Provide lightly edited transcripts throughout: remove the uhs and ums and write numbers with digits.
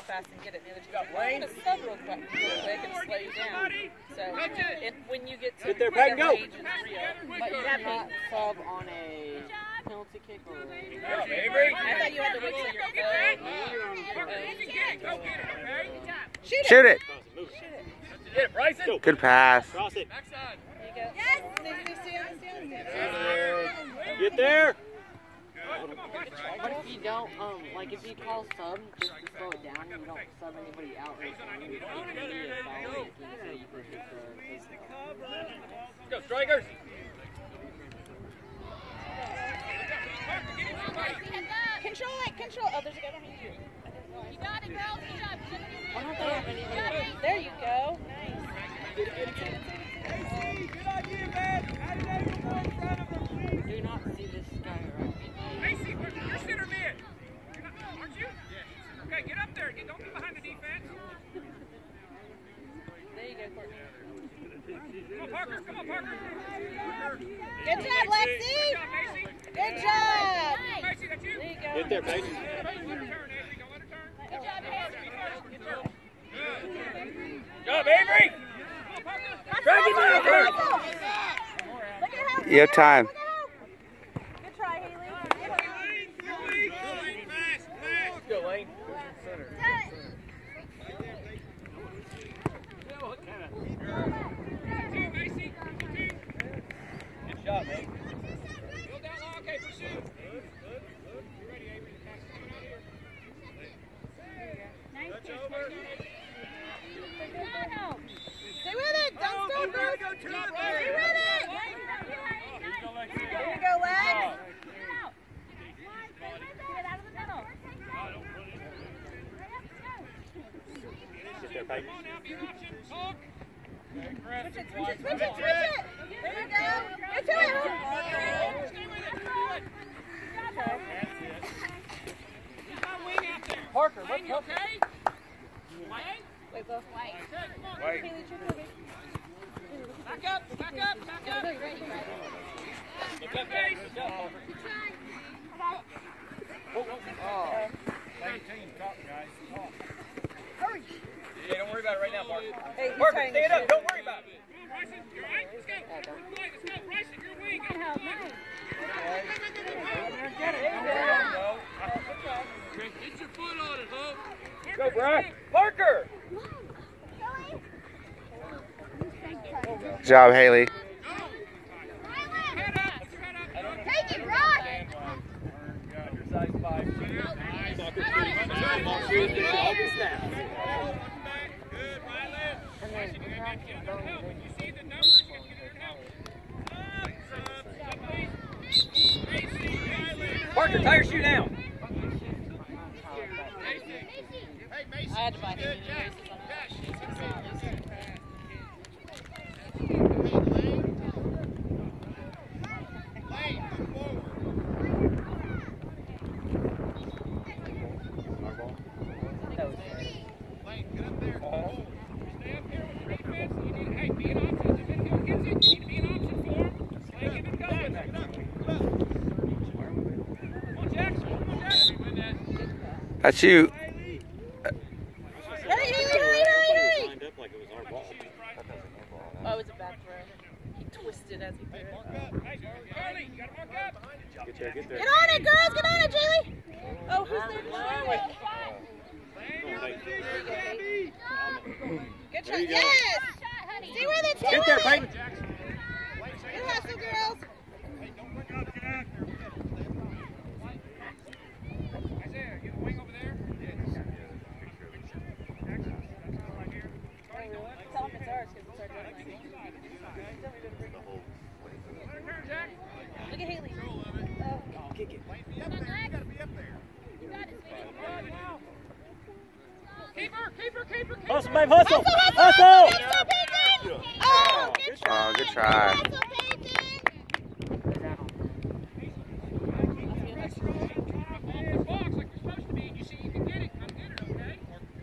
fast and get it. The other team I'm going to sub real quick and slow you down. So when you get to there, Peyton, go. But you have not sub on a penalty kick or I thought you had to wait till you're Shoot it. Get it, Bryson. Good pass. Cross it. Yes. Get there. What if you don't, like if you call sub, just to slow it down, you don't sub anybody out right now. Let's go, strikers. Control it, control. Oh, there's a guy behind you. You got it, girls. Good job. Why don't they have anybody? There you go. Nice. Good idea, man. Add an extra ball in front of them. Do not see this guy right Macy, you're center mid. Aren't you? Yes. Okay, get up there. Don't be behind the defense. There you go, Courtney. Come on, Parker. Come on, Parker. Good job, Lexi. Good job, Macy. Good job. Macy, that's you. There you go. Get there, Macy. Don't let her turn, Avery. Don't let her turn. Good job, Avery. Get there. Good job, Avery. Come on, Parker. Drag him out, Kurt. Look at how You have time. Good try, Haley. Let's go, Lane. Good shot, mate. Build that long. Okay, pursue. Good. You ready, Avery? Pass it out here. Nice Touch pitch, over. Stay with it. Don't stop, girl. Go to it, Stay with it. There you go, Lex. Get there, Peyton. Come on now, be an option. Talk. Switch it. There you go. Get to it. Stay with it. Get my wing out there. Parker, Wayne, you okay? Wayne? Wait, Bo. Wait. Haley, triple me. Back up. Back up. Back up. Look up, Pace. Look up, Parker. Oh. 17 top, guys. Hurry. Yeah, don't worry about it right now, Parker. Hey, he's Parker, trying stand to up. shoot. Don't worry about it. Come on, Bryson. You all right? Let's go. Let's go, Bryson. Your wing. Get it. Get your foot on it, Hope. Go, Bryce. Parker. Good job, Haley. Head up. Put your head up. Take it, Brock. You're size 5. Good, Ryland. Bryson, you gotta get in there and help. When you see the numbers, you gotta get in there and help. Macy, Ryland. Parker, tie your shoe down. Hey, Macy. I had to buy him Good new catch. braces on Lane, move forward. Lane, get up there. Stay up here with the defense. You need, hey, be an option. If the midfield gets it, you need to be an option for him. Lane, give it go with that. Come on, Jackson. Come on, Jackson. That's you. Hurry. Oh, it was a bad throw. He twisted as he threw it. Hey, Charlie, you gotta mark up. Get there, get there. Get on it, girls. Get on it, Julie. Oh, who's there? Good shot. Yes. Stay with it. Stay Get with there, it. Peyton. Good hustle, girls. Isaiah, you have a wing over there? Tell him it's ours because it's our turn. Look at Haley. Oh. Kick it. Be up there. You gotta be up there. Keeper. Hustle, babe, hustle. Hustle. Hustle. Oh, good try. Oh, good try. Hustle, Peyton. Box like you're supposed to be, and you see you can get it. Come get it, okay?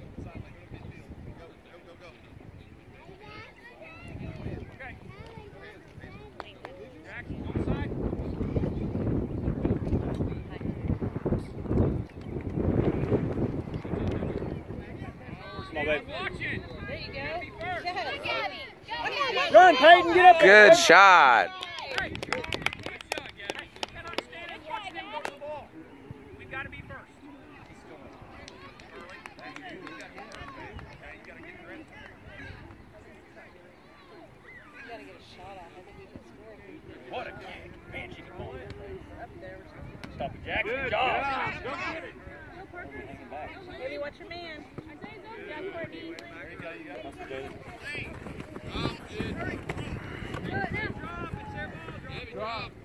Okay. Jackson, on the side. Come on, baby. Watch it. There you go. Be first. Yes. Run, Peyton, get up there. Good shot. Hey, good shot, Gabby. You cannot stand and watch them go to the ball. We've got to be first. You gotta get a shot off. I think we can score. What a kick. Man, she can pull it. Up there. Stop it, Jack. Good job. Maybe watch your man. Good job.